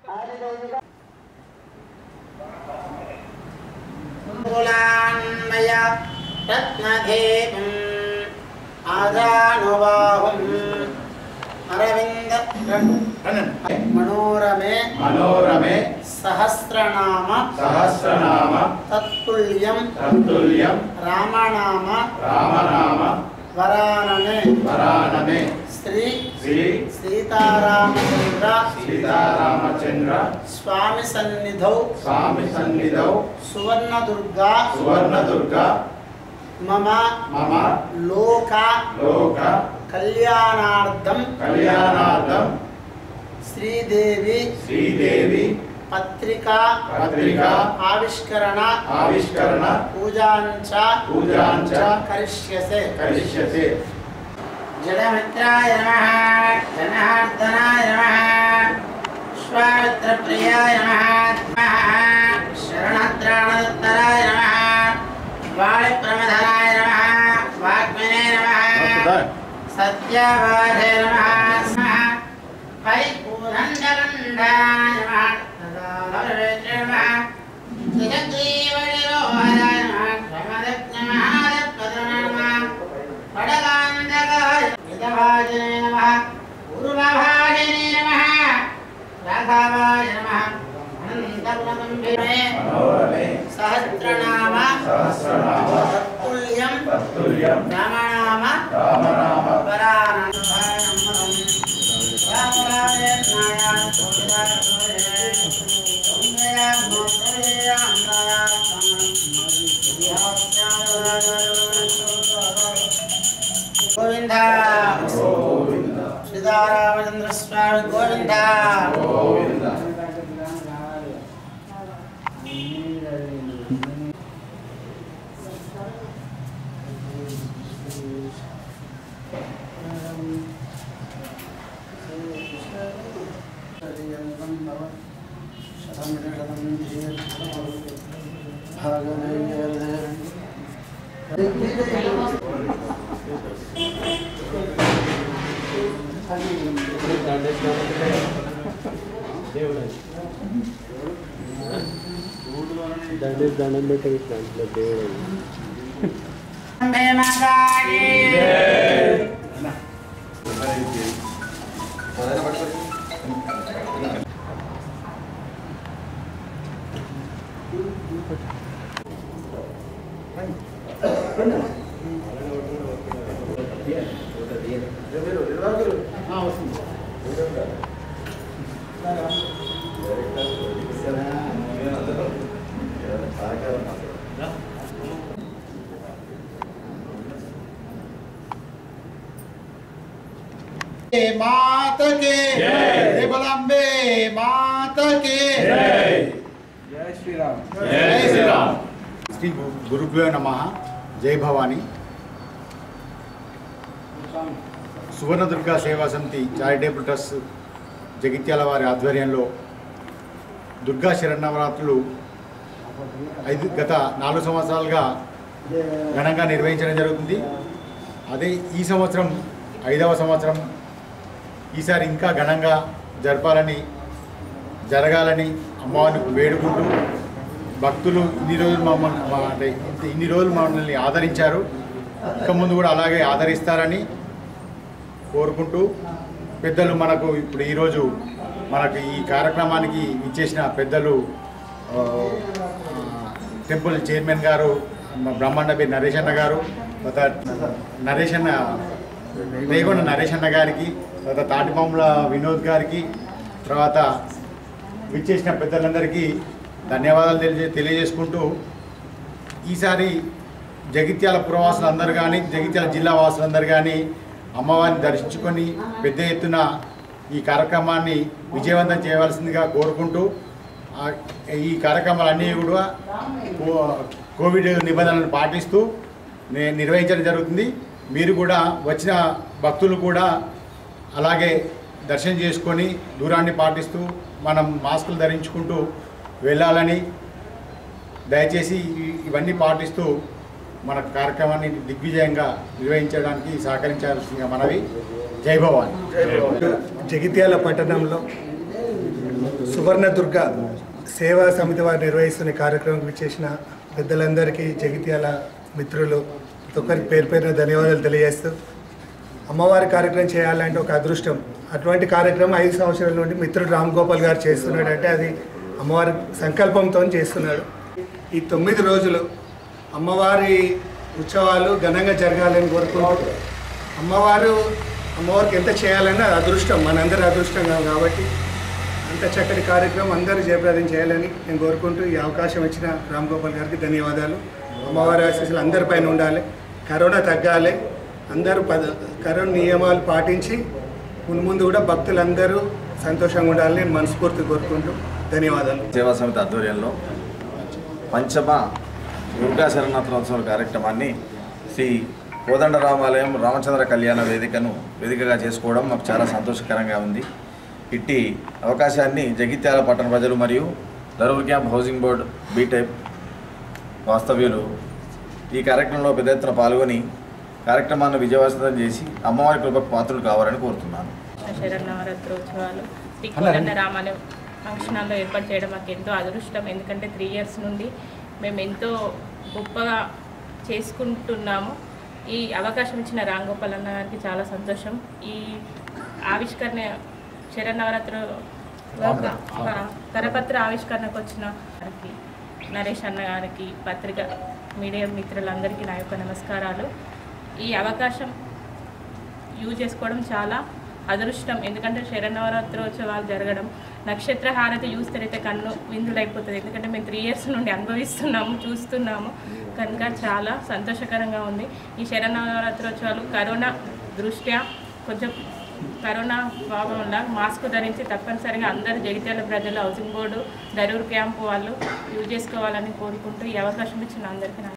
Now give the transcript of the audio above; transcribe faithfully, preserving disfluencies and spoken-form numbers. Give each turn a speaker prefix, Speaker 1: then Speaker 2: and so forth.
Speaker 1: अरविंद मनोरमे
Speaker 2: मनोरमे
Speaker 1: सहस्रनाम
Speaker 2: सहस्रनाम
Speaker 1: तत्तुल्यं
Speaker 2: तत्तुल्यं
Speaker 1: रामनाम
Speaker 2: रामनाम
Speaker 1: वरानने
Speaker 2: वरानने
Speaker 1: श्री
Speaker 2: श्री
Speaker 1: सीतारामचंद्र
Speaker 2: सीतारामचंद्र
Speaker 1: स्वामी सन्निधौ
Speaker 2: स्वामी सन्निधौ
Speaker 1: सुवर्णदुर्गा
Speaker 2: सुवर्णदुर्गा
Speaker 1: मम
Speaker 2: मम
Speaker 1: लोक
Speaker 2: लोक
Speaker 1: कल्याणार्थं
Speaker 2: कल्याणार्थं
Speaker 1: श्रीदेवी
Speaker 2: श्रीदेवी
Speaker 1: पत्रिका
Speaker 2: पत्रिका
Speaker 1: आविष्करण
Speaker 2: आविष्करण
Speaker 1: पूजांच
Speaker 2: पूजांच
Speaker 1: करिष्यसे
Speaker 2: करिष्यसे।
Speaker 1: जडमित्राय नमः, जनार्दनाय नमः, स्वामित्रप्रियाय नमः, शरणत्राणोत्तराय नमः, वाणिप्रमथनाय नमः, वाग्मिने नमः, सत्यवादे नमः, परिपूर्णन्दगन्धाय नमः, तदालवेत्रे नमः, जगद्दीवनिरोधाय नमः, क्षमदज्ञमहादत्पदने नमः, खड्गान्धकाय यदभाजने नमः, पूर्वभाजने नमः, राघवाय नमः, अनन्तगुणगम्भीरे
Speaker 2: मनोरमे
Speaker 1: सहस्रनाम
Speaker 2: सहस्रनाम
Speaker 1: तत्तुल्यं
Speaker 2: तत्तुल्यं
Speaker 1: रामनाम
Speaker 2: रामनाम
Speaker 1: वरानने गोविंद
Speaker 2: गोविंद
Speaker 1: सीतारामचंद्र स्वामी गोविंद
Speaker 2: गोविंद।
Speaker 3: దండ దండం పెట్టే దాంట్లో దేవుడు
Speaker 1: मात के जय बलंबे मात के
Speaker 2: जय
Speaker 3: జై శ్రీరామ్
Speaker 2: जय श्री राम।
Speaker 4: श्री गुरुभ्यो नमः। जय भवानी। సువర్ణదుర్గా సేవా సమితి చారిటబుల్ ట్రస్ట్ జగిత్యాల వారి ఆధ్వర్యంలో దుర్గా శరన్నవరాత్రులు ఐదు గత నాలుగు సంవత్సరాలుగా ఘనంగా నిర్వహించడం జరుగుతుంది. అదే ఈ సంవత్సరం ఐదవ సంవత్సరం. ఈసారి ఇంకా ఘనంగా జరపాలని జరగాలని అమ్మవారిని వేడుకుంటూ భక్తులు ఇన్ని రోజులు మమ్మల్ని అంటే ఇన్ని రోజులు మమ్మల్ని ఆదరించారు, ఇక ముందు కూడా అలాగే ఆదరిస్తారని కోరుకుంటూ పెద్దలు మనకు ఇప్పుడు ఈరోజు మనకు ఈ కార్యక్రమానికి ఇచ్చేసిన పెద్దలు టెంపుల్ చైర్మన్ గారు బ్రహ్మాండ బి నరేష్ అన్న గారు, తర్వాత నరేష్ అన్న రేగొండ నరేష్ అన్న గారికి, తర్వాత తాటిపాముల వినోద్ గారికి, తర్వాత విచ్చేసిన పెద్దలందరికీ ధన్యవాదాలు తెలియజే తెలియజేసుకుంటూ ఈసారి జగిత్యాల పురవాసులందరూ కానీ జగిత్యాల జిల్లా వాసులందరూ కానీ అమ్మవారిని దర్శించుకొని పెద్ద ఎత్తున ఈ కార్యక్రమాన్ని విజయవంతం చేయవలసిందిగా కోరుకుంటూ ఈ కార్యక్రమాలన్నీ కూడా కోవిడ్ నిబంధనలను పాటిస్తూ నిర్వహించడం జరుగుతుంది. మీరు కూడా వచ్చిన భక్తులు కూడా అలాగే దర్శనం చేసుకొని దూరాన్ని పాటిస్తూ మనం మాస్కులు ధరించుకుంటూ వెళ్ళాలని దయచేసి ఇవన్నీ పాటిస్తూ మన కార్యక్రమాన్ని దిగ్విజయంగా నిర్వహించడానికి సహకరించాల్సిందిగా మనవి. జై భవాని.
Speaker 5: జగిత్యాల పట్టణంలో సువర్ణదుర్గ సేవా సమితి వారు నిర్వహిస్తున్న కార్యక్రమం చేసిన పెద్దలందరికీ, జగిత్యాల మిత్రులు ప్రతి ఒక్కరికి పేరు పేరున ధన్యవాదాలు తెలియజేస్తూ, అమ్మవారి కార్యక్రమం చేయాలంటే ఒక అదృష్టం. అటువంటి కార్యక్రమం ఐదు సంవత్సరాల నుండి మిత్రుడు రామ్ గోపాల్ గారు చేస్తున్నాడంటే అది అమ్మవారి సంకల్పంతో చేస్తున్నాడు. ఈ తొమ్మిది రోజులు అమ్మవారి ఉత్సవాలు ఘనంగా జరగాలని కోరుకుంటూ, అమ్మవారు అమ్మవారికి ఎంత చేయాలన్నా అది అదృష్టం, మనందరి అదృష్టం కాబట్టి అంత చక్కటి కార్యక్రమం అందరూ జయప్రదం చేయాలని నేను కోరుకుంటూ ఈ అవకాశం ఇచ్చిన రామ్ గోపాల్ గారికి ధన్యవాదాలు. అమ్మవారి ఆశీస్సులు అందరిపైన ఉండాలి, కరోనా తగ్గాలి, అందరూ పద కరోనా నియమాలు పాటించి ముందు కూడా భక్తులందరూ సంతోషంగా ఉండాలని నేను మనస్ఫూర్తి కోరుకుంటూ ధన్యవాదాలు.
Speaker 2: సేవా సమితి ఆధ్వర్యంలో పంచమ దుర్గా శరణోత్సవ కార్యక్రమాన్ని శ్రీ కోదండరామాలయం రామచంద్ర కళ్యాణ వేదికను వేదికగా చేసుకోవడం మాకు చాలా సంతోషకరంగా ఉంది. ఇట్టి అవకాశాన్ని జగిత్యాల పట్టణ ప్రజలు మరియు Darur camp housing board B type వాస్తవ్యులు ఈ కార్యక్రమంలో పెద్ద ఎత్తున పాల్గొని కార్యక్రమాన్ని విజయవంతం చేసి అమ్మవారి కృపకు పాత్రలు కావాలని కోరుతున్నాను.
Speaker 6: శరన్నవరాత్రోత్సవాలు శ్రీ కోదండరామాలయం ఫంక్షన్ హాల్లో ఏర్పాటు చేయడం మాకు ఎంతో అదృష్టం. ఎందుకంటే త్రీ ఇయర్స్ నుండి మేము ఎంతో గొప్పగా చేసుకుంటున్నాము. ఈ అవకాశం ఇచ్చిన రామ్ గోపాల్ అన్న గారికి చాలా సంతోషం. ఈ ఆవిష్కరణ శరన్నవరాత్రి కరపత్ర ఆవిష్కరణకు వచ్చిన గారికి, నరేష్ అన్న గారికి, పత్రిక మీడియా మిత్రులందరికీ నా యొక్క నమస్కారాలు. ఈ అవకాశం యూజ్ చేసుకోవడం చాలా అదృష్టం. ఎందుకంటే శరన్నవరాత్రోత్సవాలు జరగడం, నక్షత్ర హారతి చూస్తేనైతే కన్ను విందులైపోతుంది. ఎందుకంటే మేము త్రీ ఇయర్స్ నుండి అనుభవిస్తున్నాము, చూస్తున్నాము కనుక చాలా సంతోషకరంగా ఉంది. ఈ శరన్నవరాత్రోత్సవాలు కరోనా దృష్ట్యా కొంచెం కరోనా ప్రాబ్లం వల్ల మాస్క్ ధరించి తప్పనిసరిగా అందరూ జగిత్యాల ప్రజలు, హౌసింగ్ బోర్డు, దరూర్ క్యాంపు వాళ్ళు యూజ్ చేసుకోవాలని కోరుకుంటూ ఈ అవకాశం ఇచ్చిన అందరికీ